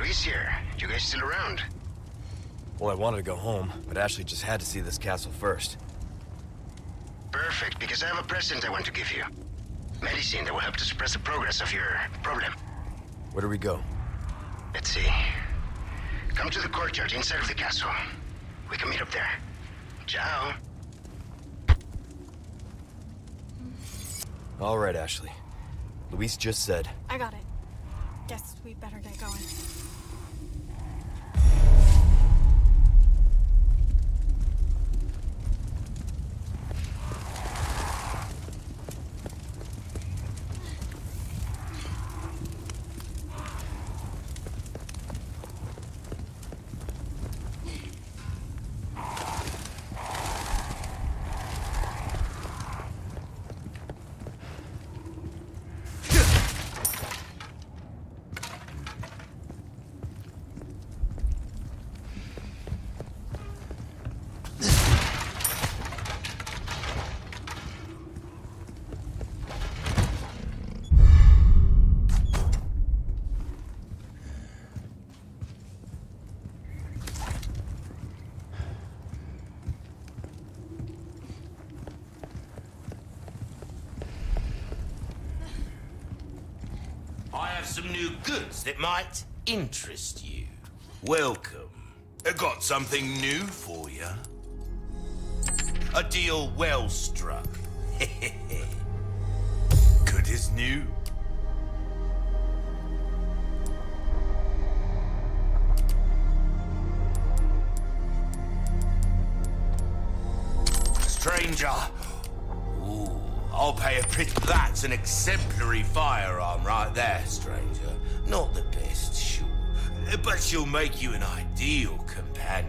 Luis here. You guys still around? Well, I wanted to go home, but Ashley just had to see this castle first. Perfect, because I have a present I want to give you. Medicine that will help to suppress the progress of your problem. Where do we go? Let's see. Come to the courtyard inside of the castle. We can meet up there. Ciao. All right, Ashley. Luis just said. I got it. Guess we better get going. Some new goods that might interest you. Welcome. I got something new for you. A deal well struck. Good as new. Stranger. Ooh, I'll pay a pretty. That's an exemplary firearm right there, stranger. Not the best, sure, but she'll make you an ideal companion.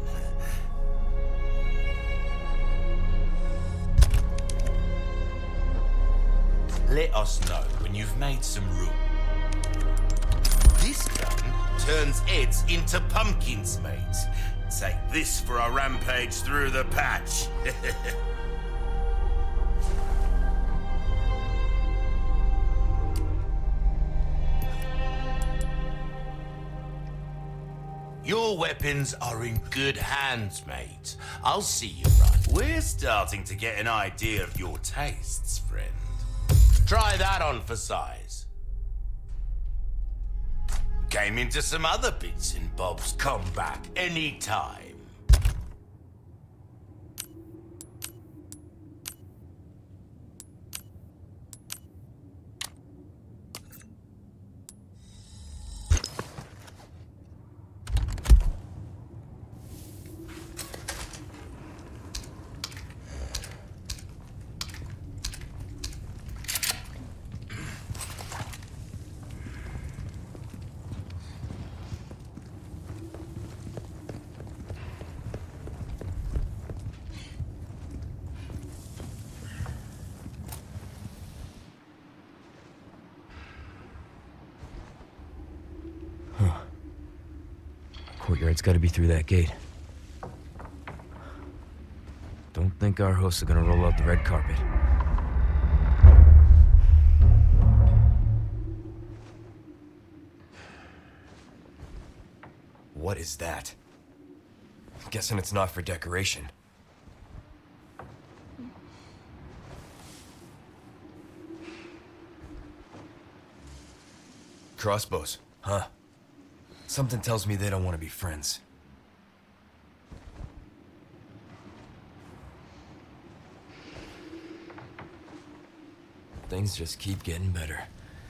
Let us know when you've made some room. This gun turns heads into pumpkins, mate. Take this for a rampage through the patch. Your weapons are in good hands, mate. I'll see you run. We're starting to get an idea of your tastes, friend. Try that on for size. Came into some other bits and bobs. Come back anytime. Courtyard's gotta be through that gate. Don't think our hosts are gonna roll out the red carpet. What is that? Guessing it's not for decoration. Crossbows, huh? Something tells me they don't want to be friends. Things just keep getting better.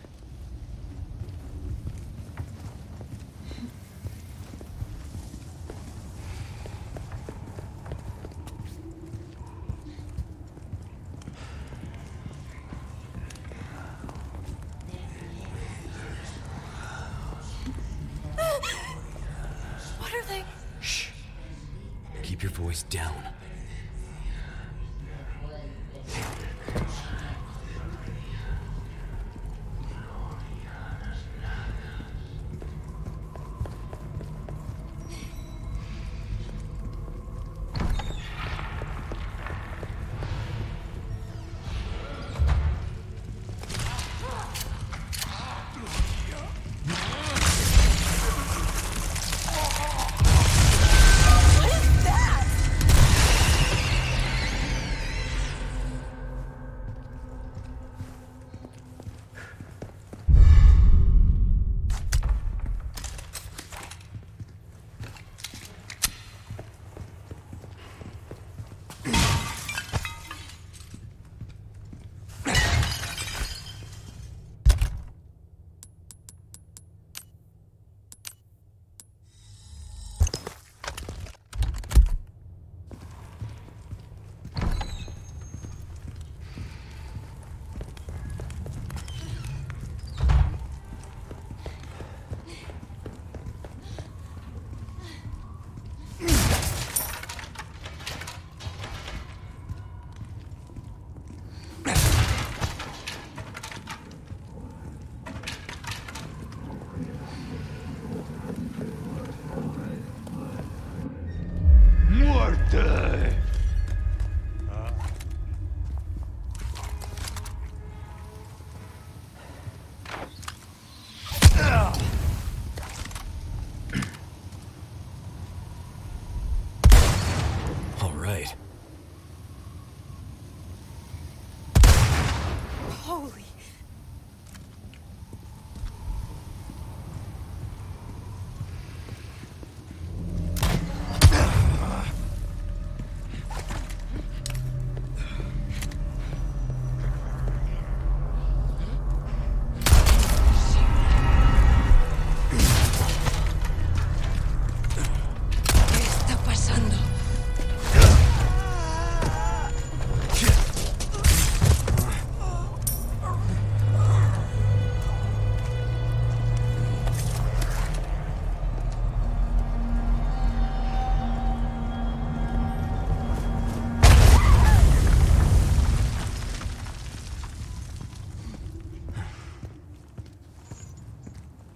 What are they? Shh. Keep your voice down.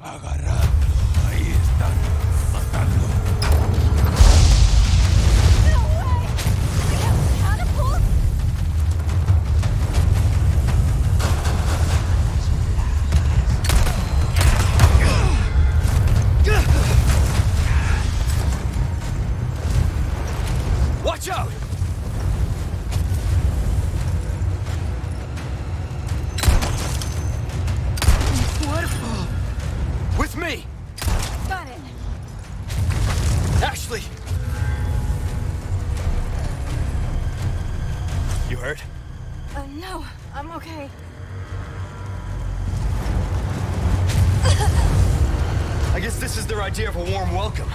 Watch out! With me! Got it. Ashley! You hurt? No, I'm okay. I guess this is their idea of a warm welcome.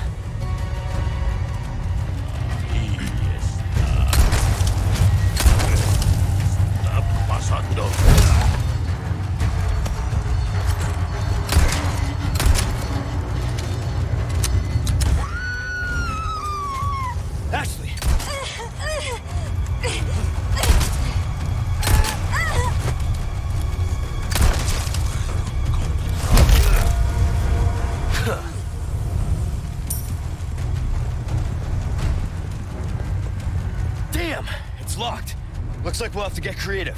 Ashley! Damn! It's locked. Looks like we'll have to get creative.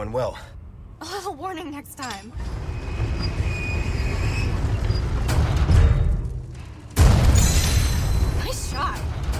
went well. A little warning next time. Nice shot.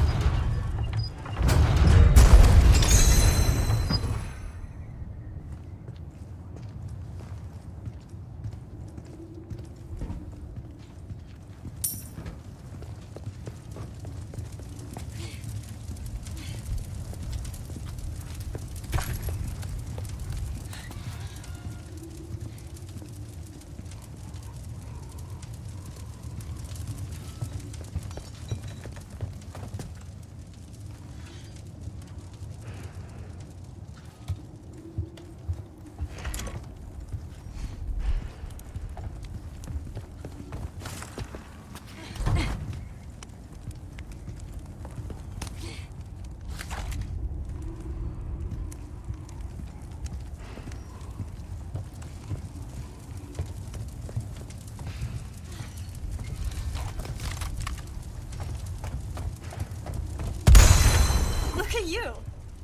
Look at you.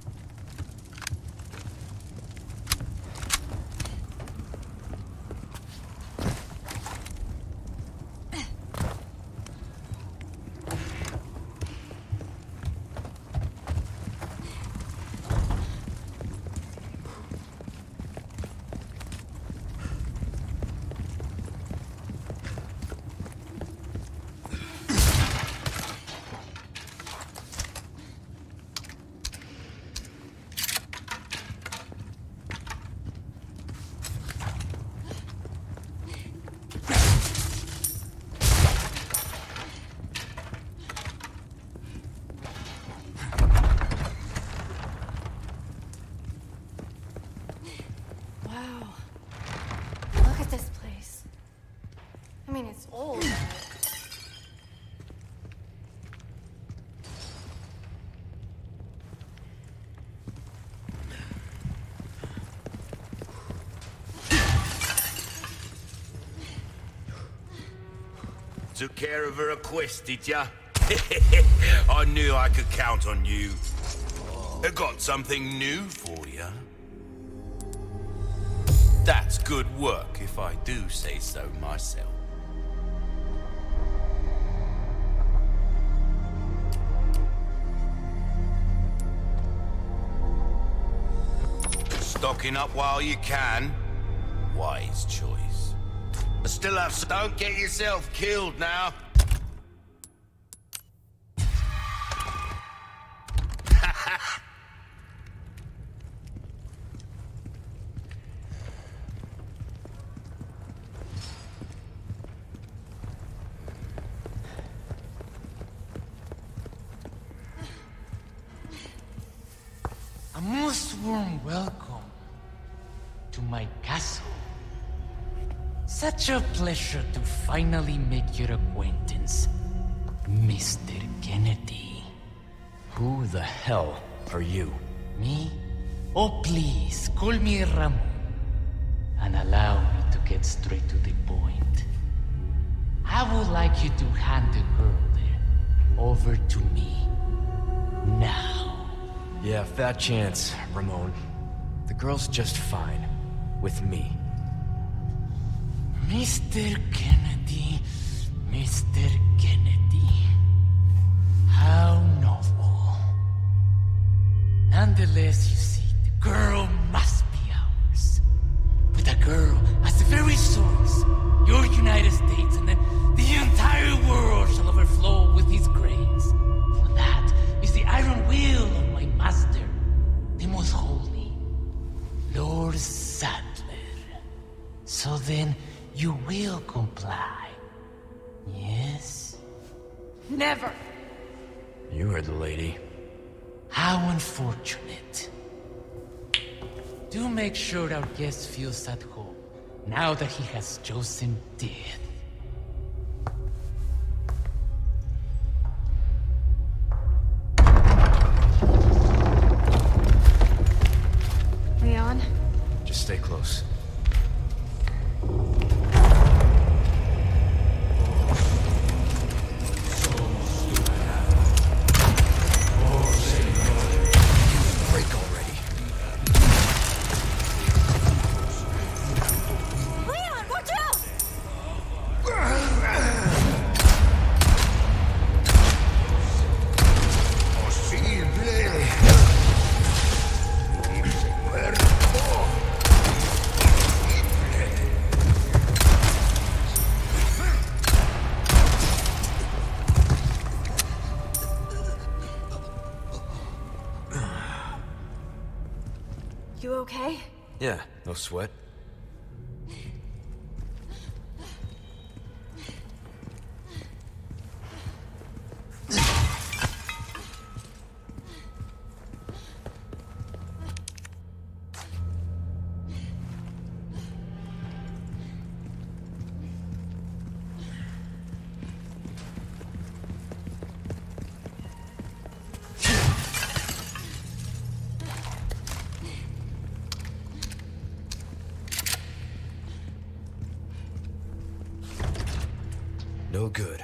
Wow. Look at this place. I mean, it's old, but... Took care of her request, did ya? I knew I could count on you. I got something new for you. That's good work, if I do say so myself. Stocking up while you can. Wise choice. I still have... Don't get yourself killed now. A most warm welcome to my castle. Such a pleasure to finally make your acquaintance, Mr. Kennedy. Who the hell are you? Me? Oh, please, call me Ramon. And allow me to get straight to the point. I would like you to hand the girl there over to me. Now. Yeah, fat chance, Ramon. The girl's just fine. With me. Mr. Kennedy, Mr. Kennedy. How novel. Nonetheless, you see, the girl must be ours. With a girl as the very source, your United States and then the entire world shall overflow with his grace. For that is the iron will of my master, the most holy, Lord Saddler. So then, you will comply. Yes? Never. You heard the lady. How unfortunate. Do make sure our guest feels at home, now that he has chosen death. Leon? Just stay close. Break already. You okay? Yeah, no sweat. No good.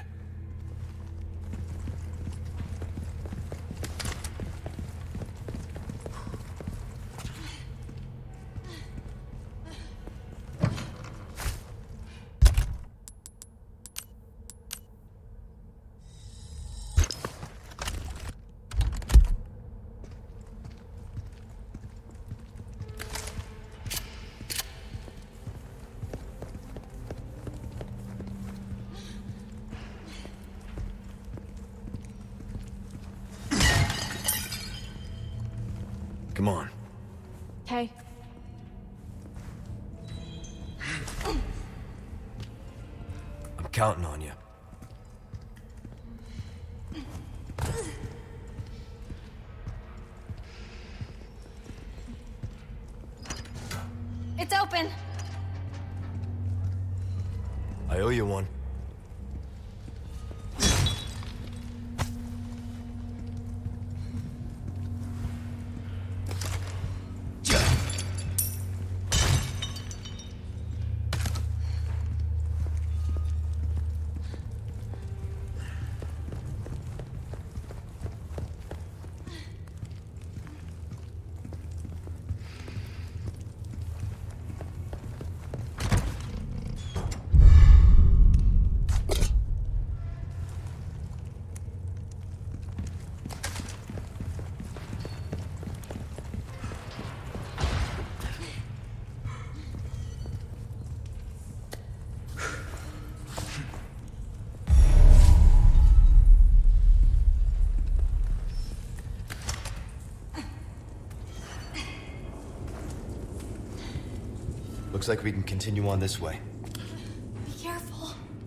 Come on. Okay. I'm counting on you. It's open! I owe you one. Looks like we can continue on this way. Be careful.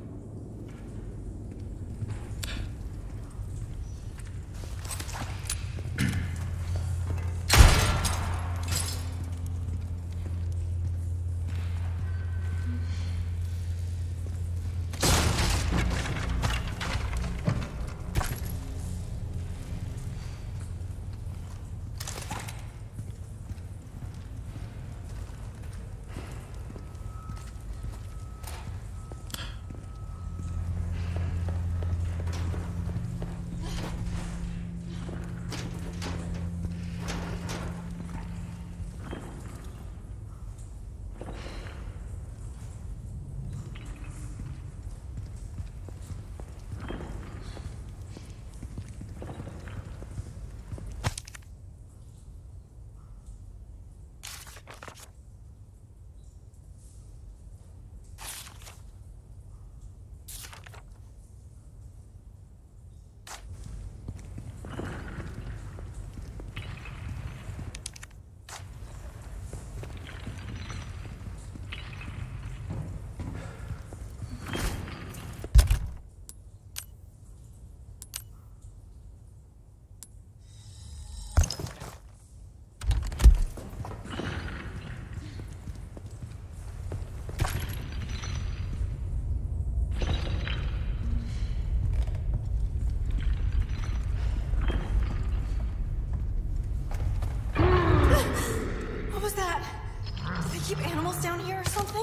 Keep animals down here or something?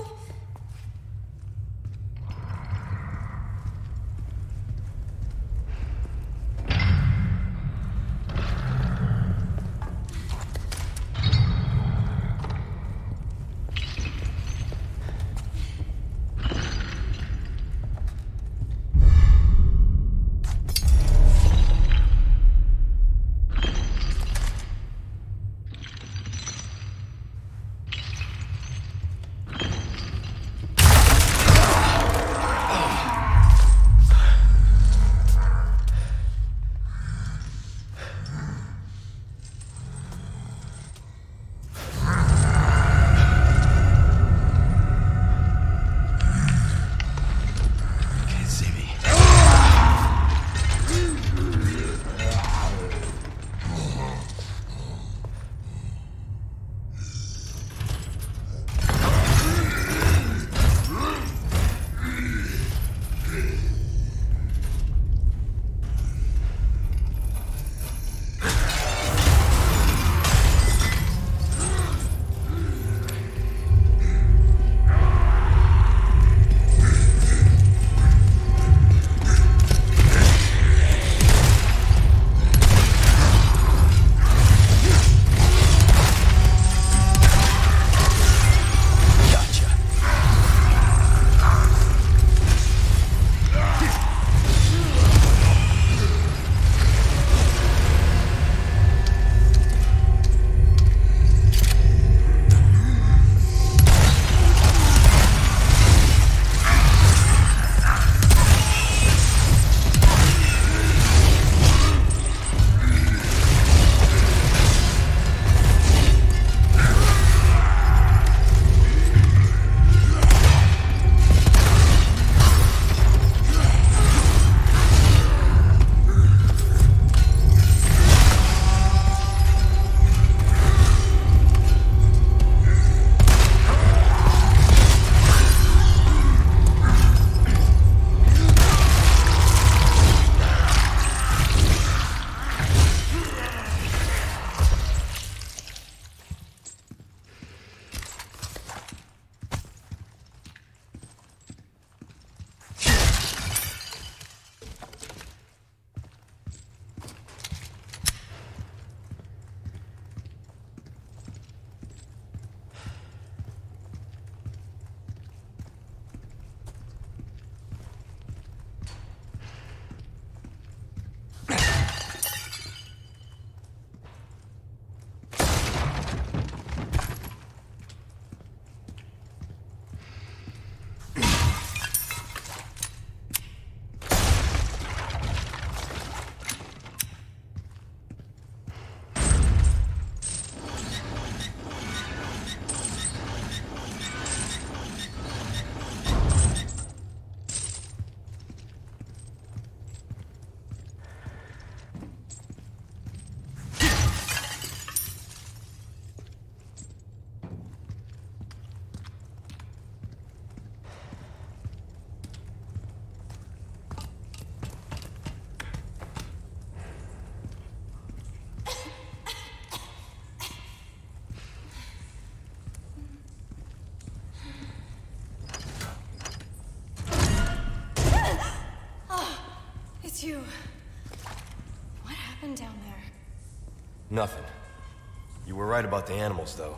It's you. What happened down there? Nothing. You were right about the animals, though.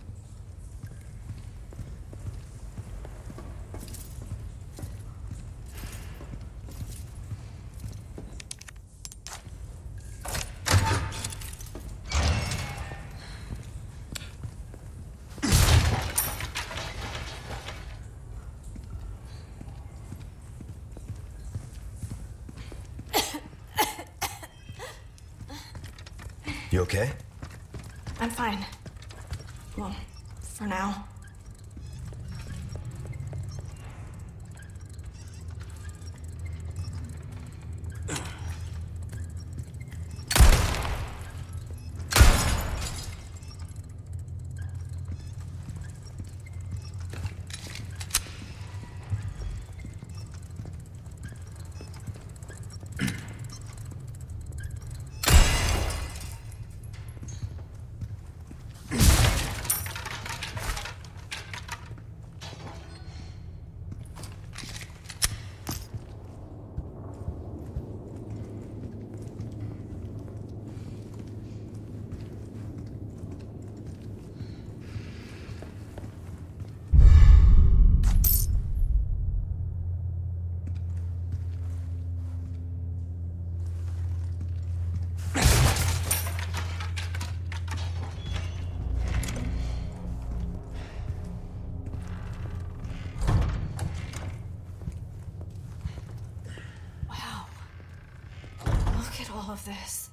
You okay? I'm fine. Well, for now. Look at all of this.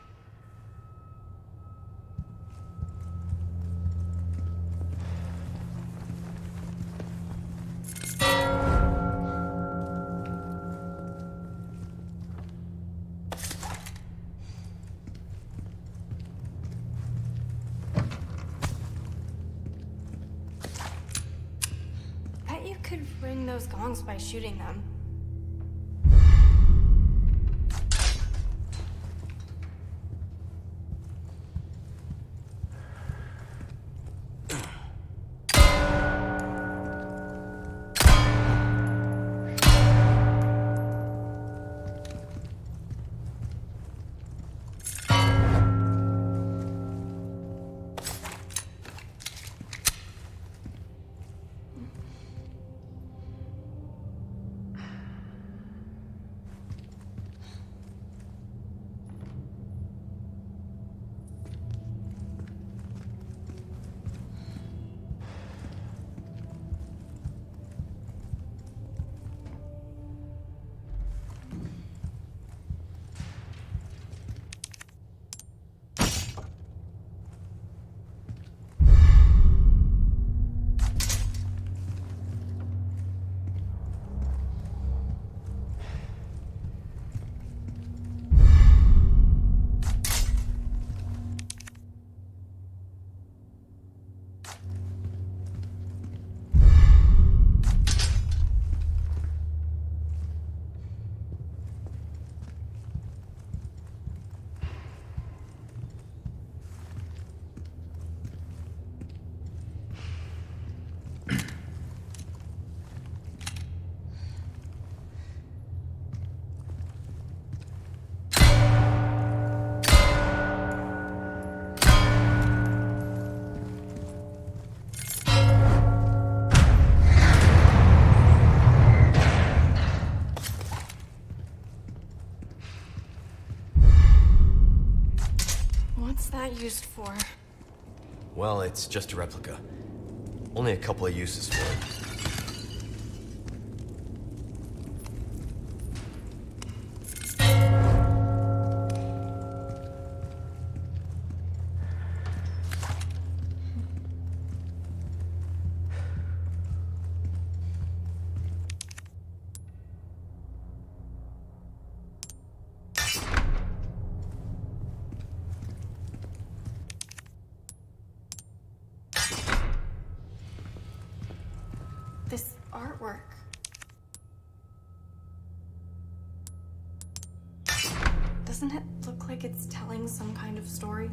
Bet you could ring those gongs by shooting them. What's that used for? Well, it's just a replica. Only a couple of uses for it. This artwork. Doesn't it look like it's telling some kind of story?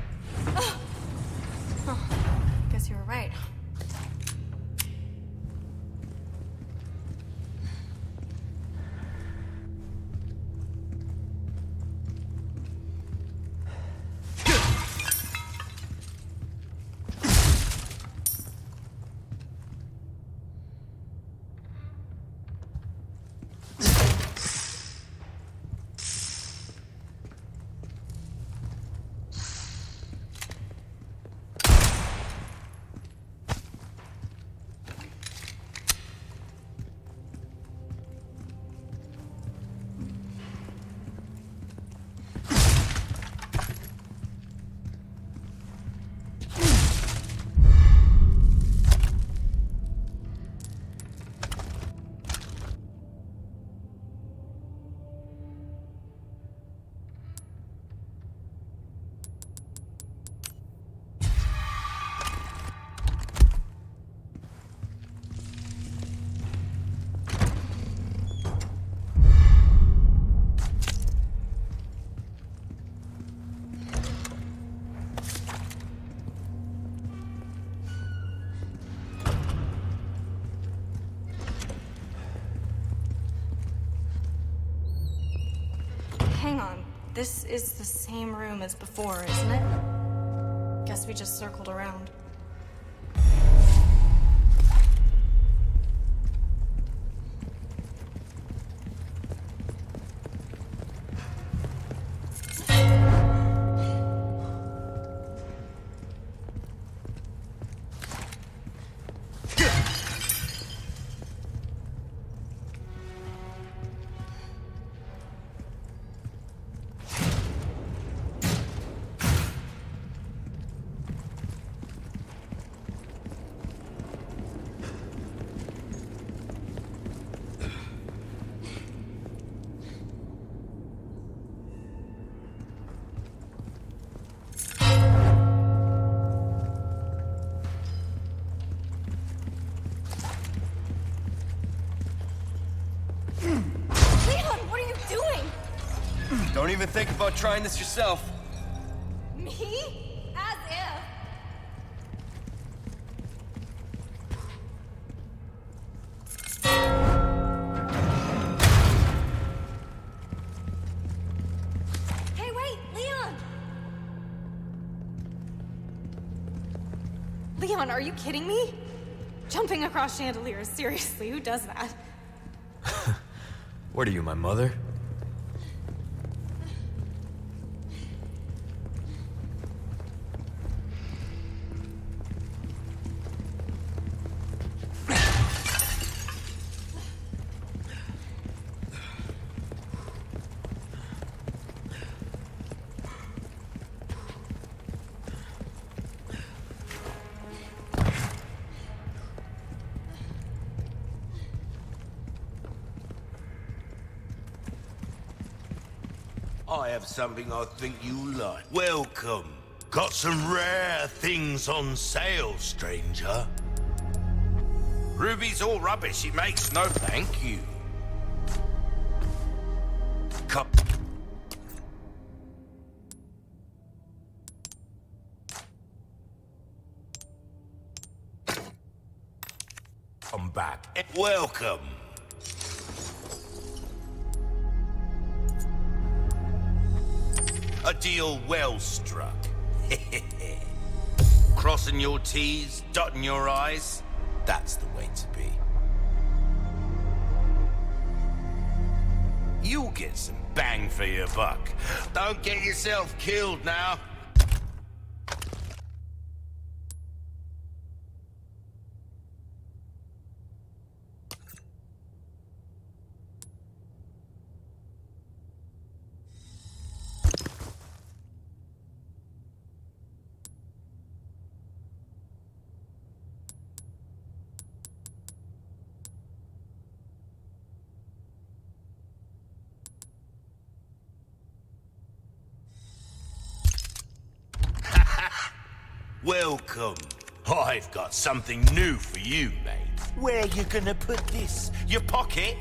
Oh, guess you were right. Hang on. This is the same room as before, isn't it? Guess we just circled around. Don't even think about trying this yourself. Me? As if. Hey, wait, Leon! Leon, are you kidding me? Jumping across chandeliers, seriously, who does that? What are you, my mother? I have something I think you'll like. Welcome. Got some rare things on sale, stranger. Ruby's all rubbish. It makes no thank you. Come back. Welcome. A deal well struck. Crossing your T's, dotting your I's, that's the way to be. You'll get some bang for your buck. Don't get yourself killed now. Welcome. I've got something new for you, mate. Where you gonna put this? Your pocket?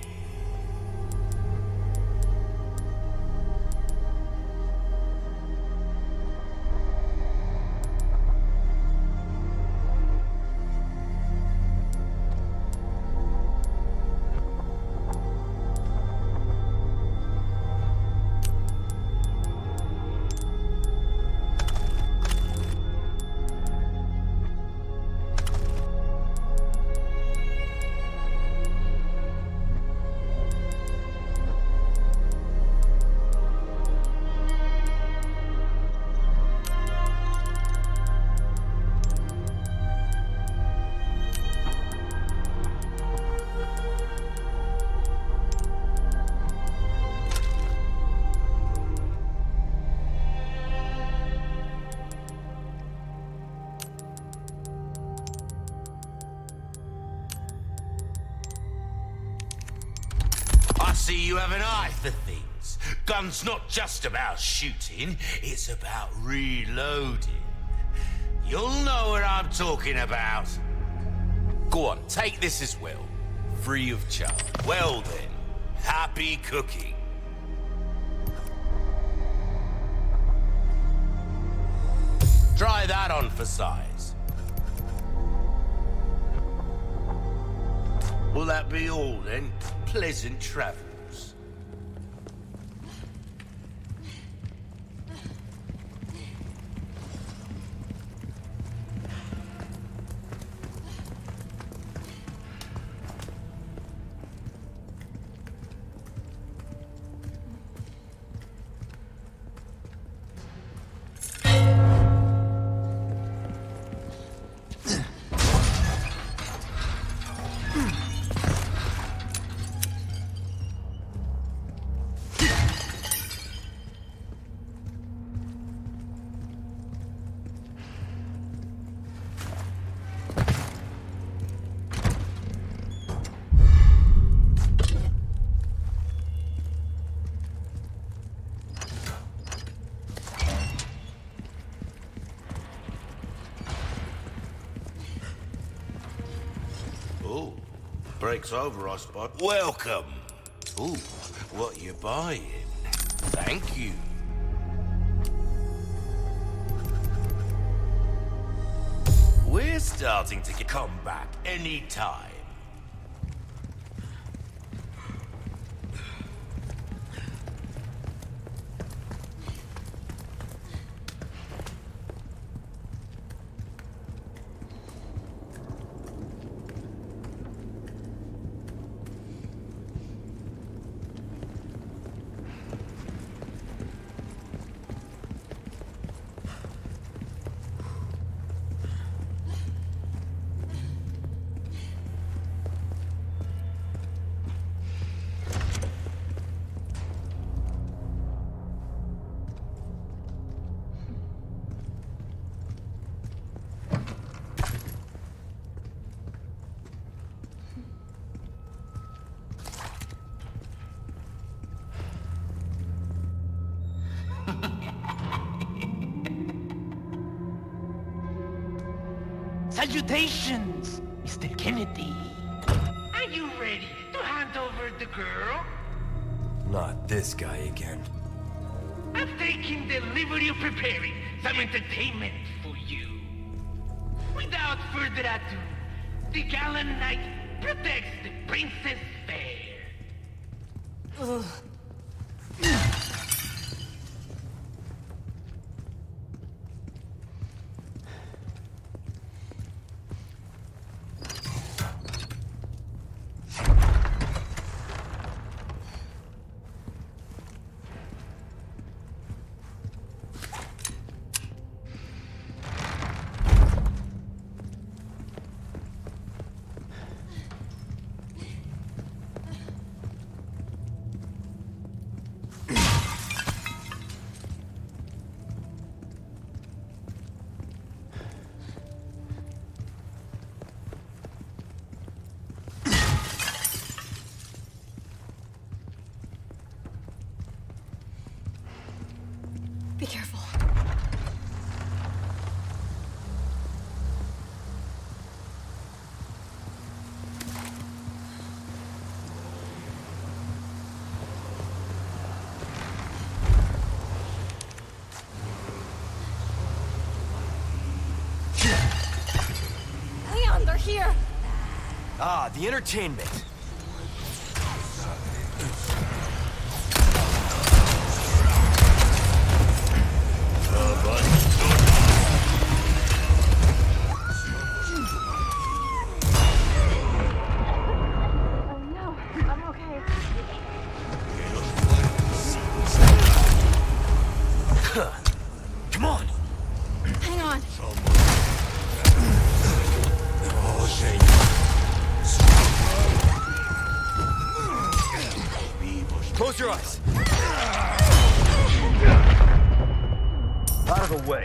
See, you have an eye for things. Gun's not just about shooting, it's about reloading. You'll know what I'm talking about. Go on, take this as well. Free of charge. Well then, happy cooking. Try that on for size. Will that be all then? Pleasant travels. Breaks over, I suppose. Welcome. Ooh, what you buying? Thank you. We're starting to come back anytime. Salutations, Mr. Kennedy. Are you ready to hand over the girl? Not this guy again. I've taken the liberty of preparing some entertainment for you. Without further ado, the gallant knight protects the princess fair. Ugh. Be careful. Leon, they're here! Ah, the entertainment. Come on! Hang on. Close your eyes. Out of the way.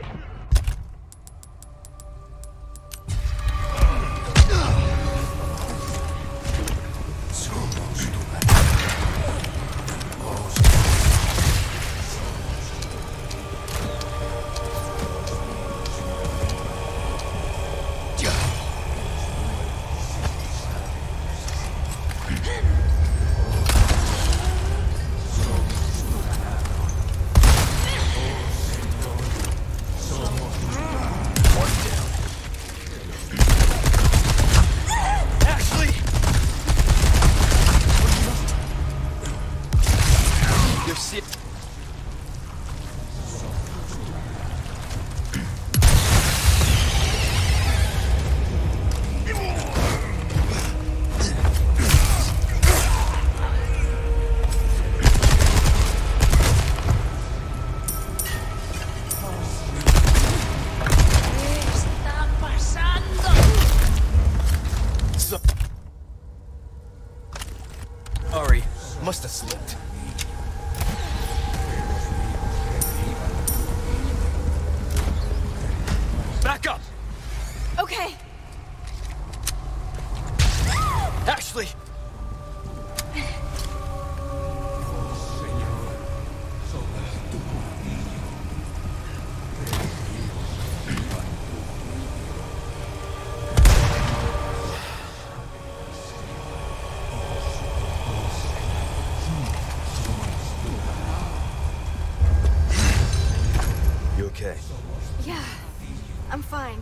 okay? Yeah, I'm fine.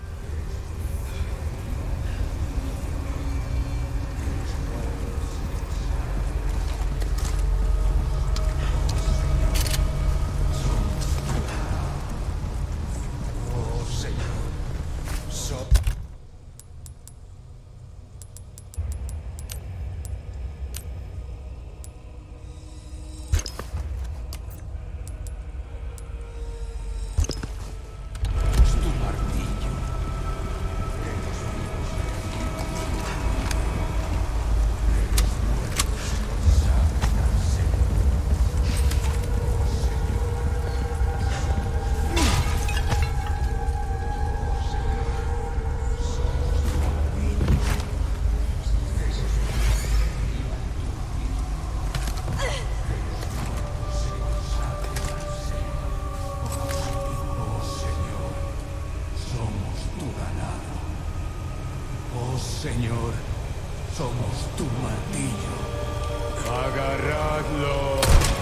Señor, somos tu martillo. ¡Agarradlo!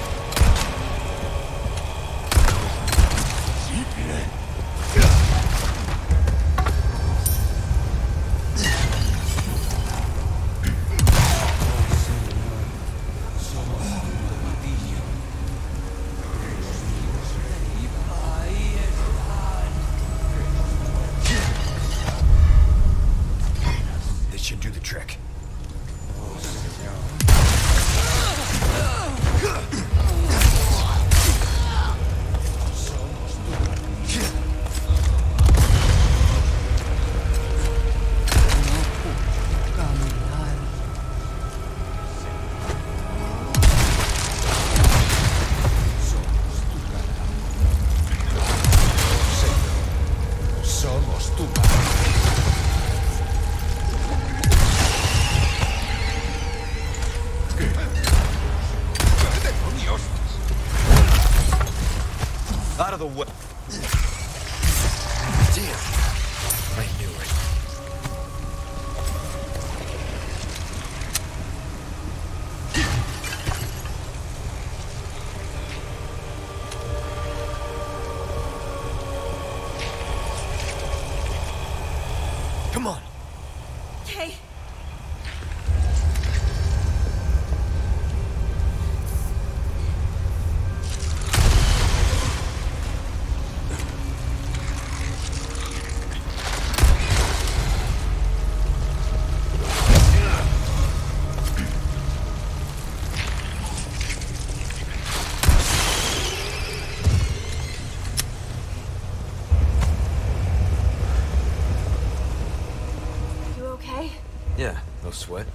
Should do the trick. Somos tu martillo. Out of the way. Damn. I knew it. Come on. Okay. Okay? Yeah, no sweat.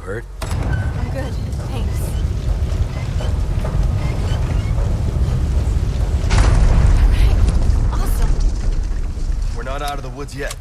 hurt? I'm good. Thanks. Okay. Awesome. We're not out of the woods yet.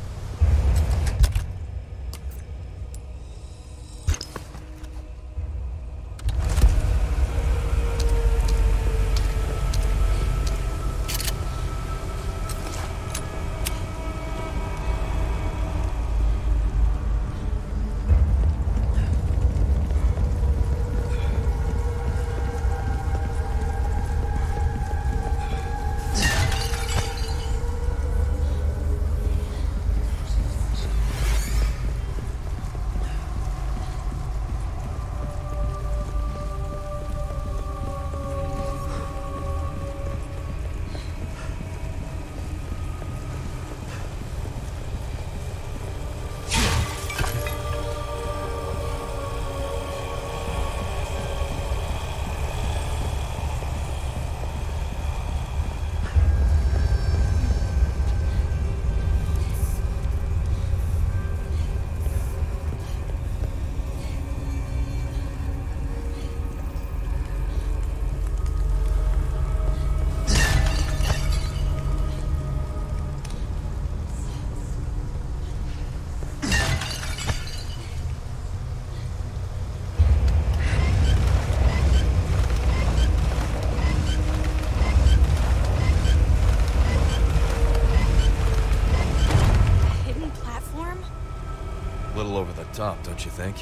Over the top, don't you think?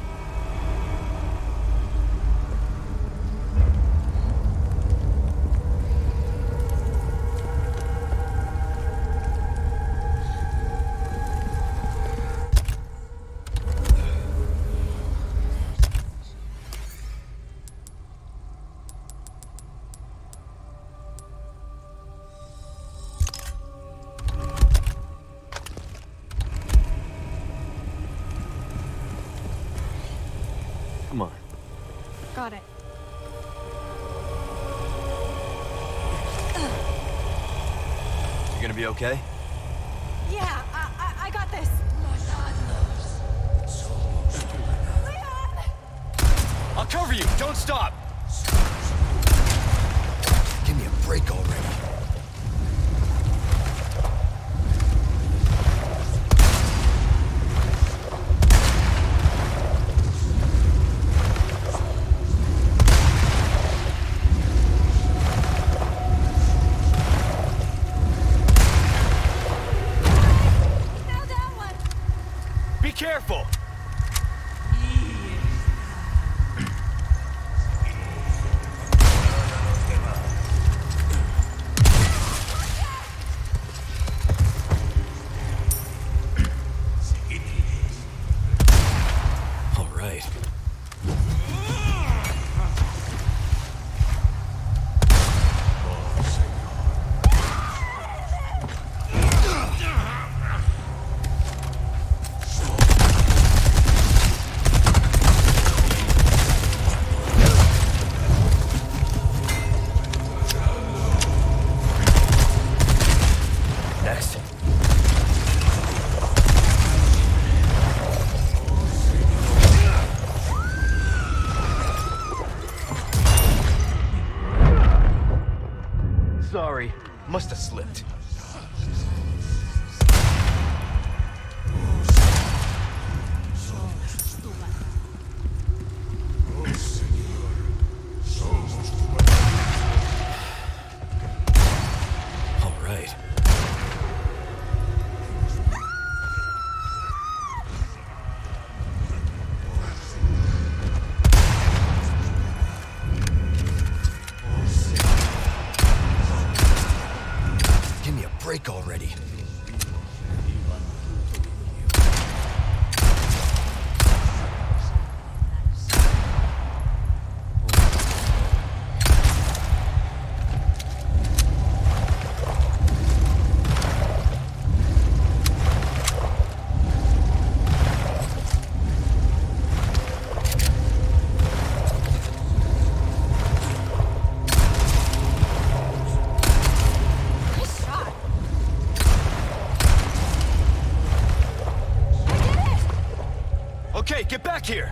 Come on. Got it. You gonna be okay? Yeah, I got this. Leon! I'll cover you! Don't stop! Give me a break already. Careful! All right. Sorry, must have slipped. All right. Give me Okay, get back here!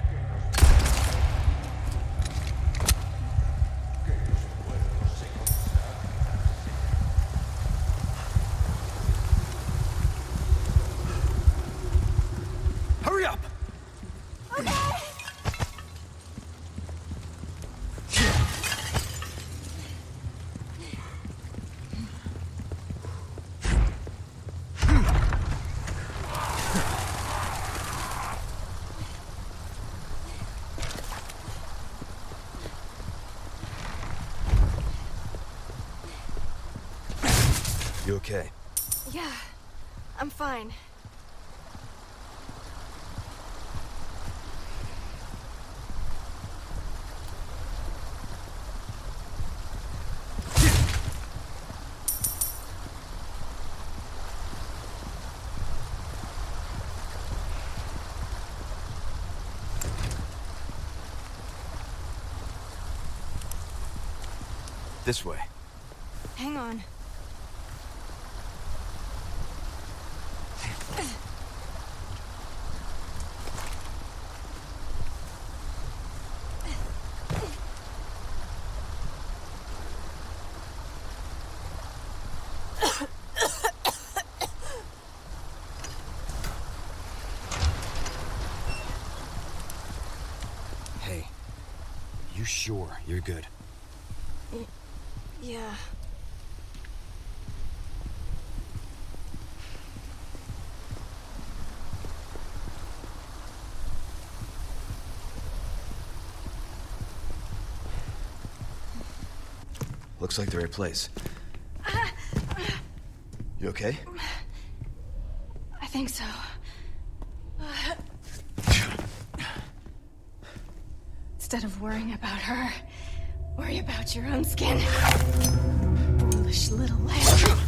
Hurry up! You okay? Yeah, I'm fine. This way. Hang on. Hey, you sure you're good? Yeah. Looks like the right place. You okay? I think so. Instead of worrying about her, worry about your own skin. Foolish little lamb.